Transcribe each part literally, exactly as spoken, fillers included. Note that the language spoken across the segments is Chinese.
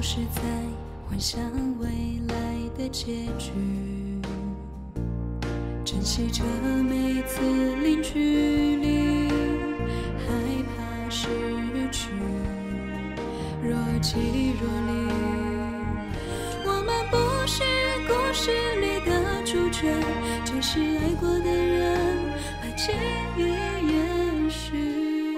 是在幻想未来的结局，珍惜着每次零距离，害怕失去，若即若离。我们不是故事里的主角，只是爱过的人把记忆延续。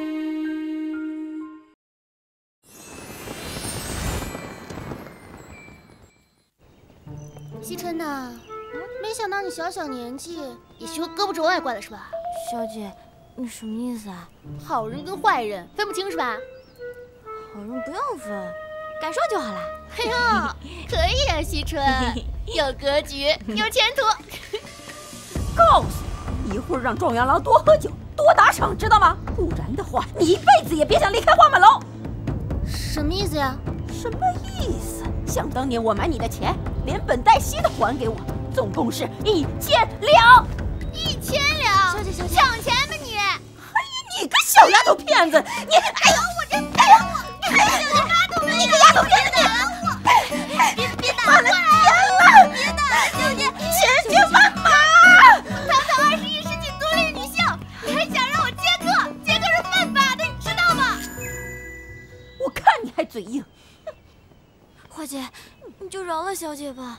惜春呐，没想到你小小年纪也学会胳膊肘爱怪了是吧？ 小姐，你什么意思啊？ 好人跟坏人分不清是吧？ 好人不用分，感受就好了。 嘿呦，可以啊，惜春，有格局，有前途。 告诉你，一会儿让状元郎多喝酒，多打赏，知道吗？不然的话，你一辈子也别想离开花满楼。 什么意思呀？ 什么意思？想当年我瞒你的钱，连本带息的还给我，总共是一千两。 一千两？ 小姐，小姐， 抢钱吧你！ 哎呀，你个小丫头片子，你哎呦我这哎呦我，哎呀，你丫头，你个丫头片子，你别别打了，钱了，别打，小姐，钱去万马。 堂堂二十一世纪独立女性，你还想让我接客？接客是犯法的，你知道吗？ 我看你还嘴硬。 花姐，你就饶了小姐吧。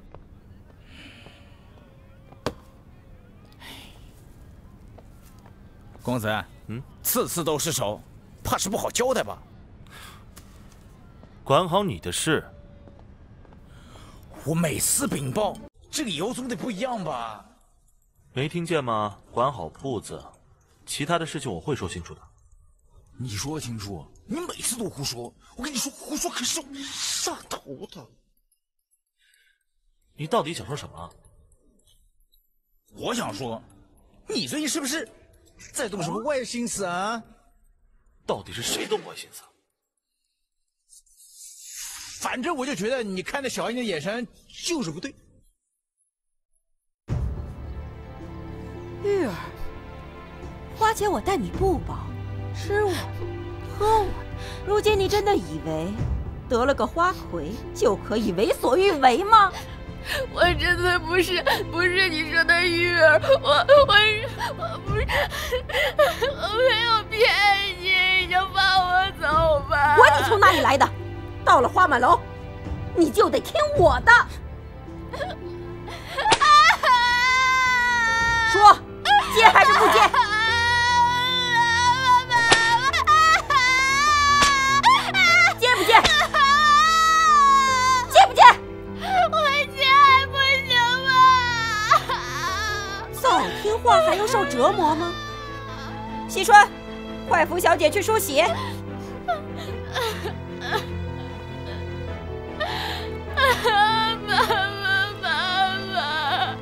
公子，嗯，次次都失手，怕是不好交代吧？ 管好你的事。 我每次禀报，这个以后总得不一样吧？ 没听见吗？管好铺子，其他的事情我会说清楚的。 你说清楚，你每次都胡说。我跟你说，胡说可是上头的。 你到底想说什么？ 我想说，你最近是不是在动什么歪心思啊？ 到底是谁动歪心思？ 反正我就觉得你看那小英的眼神就是不对。 玉儿，花钱我待你不薄，吃我，喝我。如今你真的以为得了个花魁就可以为所欲为吗？ 我真的不是不是你说的玉儿，我我我不是，我没有骗你，你就放我走吧。 管你从哪里来的，到了花满楼，你就得听我的。说，接还是不接？接不接？接不接？ 我接还不行吗？ 早听话还用受折磨吗？惜春，快扶小姐去梳洗。 妈妈，妈妈！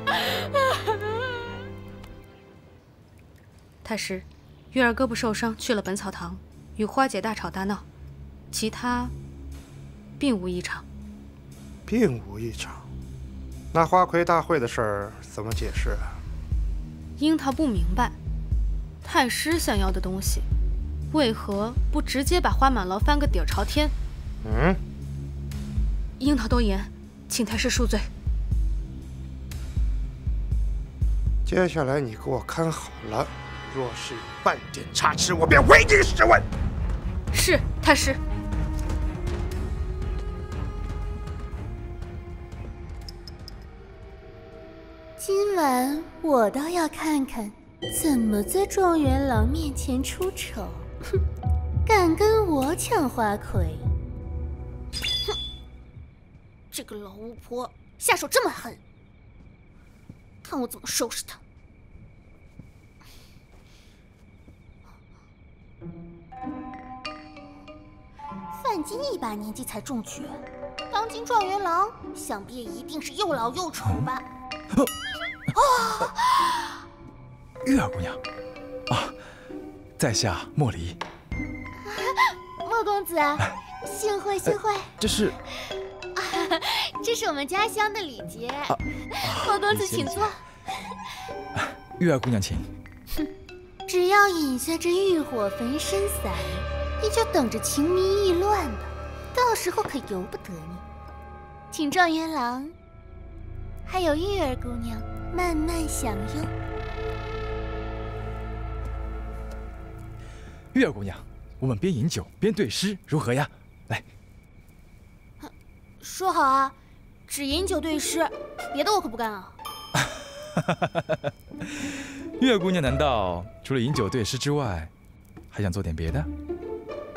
太师，玉儿胳膊受伤，去了本草堂，与花姐大吵大闹，其他并无异常。 并无异常。那花魁大会的事儿怎么解释啊？ 樱桃不明白，太师想要的东西，为何不直接把花满楼翻个底儿朝天？ 嗯。 樱桃多言，请太师恕罪。 接下来你给我看好了，若是有半点差池，我便唯你是问。 是，太师。 今晚我倒要看看怎么在状元郎面前出丑。哼，敢跟我抢花魁？哼，这个老巫婆下手这么狠，看我怎么收拾她！范金一把年纪才中举，当今状元郎想必也一定是又老又丑吧？ 啊！玉儿姑娘，啊，在下莫离。 莫公子，幸会幸会。 这是， 啊，这是我们家乡的礼节。啊、莫公子请坐。 玉儿姑娘请。 哼，只要饮下这欲火焚身散，你就等着情迷意乱吧。 到时候可由不得你。请状元郎，还有玉儿姑娘慢慢享用。 玉儿姑娘，我们边饮酒边对诗，如何呀？来， 说好啊，只饮酒对诗，别的我可不干啊。 玉儿姑娘难道除了饮酒对诗之外，还想做点别的？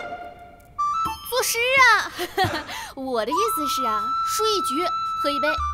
作诗啊！我的意思是啊，输一局喝一杯。